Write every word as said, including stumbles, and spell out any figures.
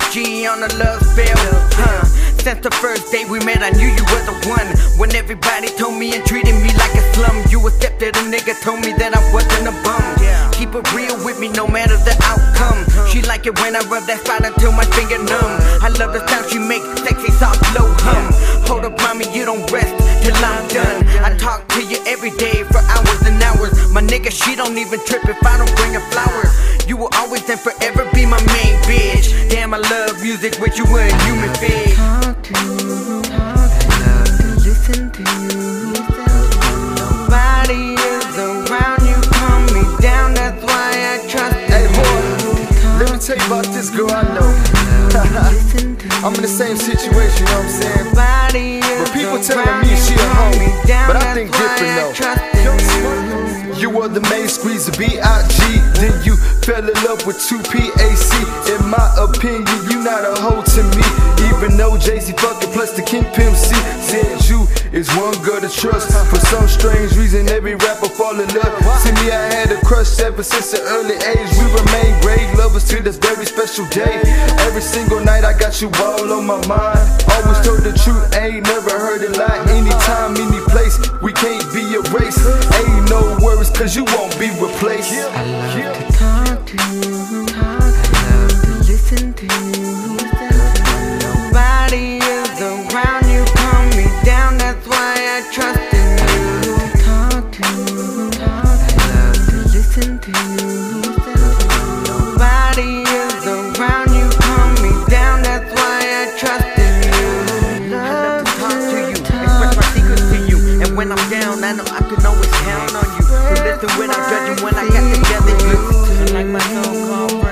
G on a love spell, huh? Since the first day we met, I knew you were the one. When everybody told me and treated me like a slum, you accepted a nigga, told me that I wasn't a bum. Keep it real with me no matter the outcome. She like it when I rub that spot until my finger numb. I love the sound she make, sexy, soft, low hum. Hold up, mommy, you don't rest till I'm done. I talk to you every day for hours and hours. My nigga, she don't even trip if I don't bring her flowers. You will always and forever be my main bitch. Damn, I love music with you and human being. Talk to you, I love to listen to you. Nobody is around you, calm me down, that's why I trust you. Hey, Hore, let me tell you about this girl I know. I'm in the same situation, you know what I'm saying? But people telling me she a homie, but I think different though. You were the main squeeze of B I G, then you fell in love with two P A C. In my opinion, you not a hoe to me. Even though Jay-Z fucking plus the King Pimp C said you is one girl to trust. For some strange reason, every rapper fall in love. See me, I had a crush ever since an early age. We remain great lovers till this very special day. Every single night I got you all on my mind. Always told the truth, ain't never heard a lie. Anytime, any place, we can't be erased. Ain't no worries, cause you won't be replaced. I love to talk to you, I love to listen to you. Nobody is around you, calm me down, that's why I trust in you. Talk to you, I love to listen to you. Nobody is around you, calm me down, that's why I trust in you. I love to talk to you, express my secrets to you. And when I'm down, I know I can always count on you. To listen without judging when I got together you. Like my song called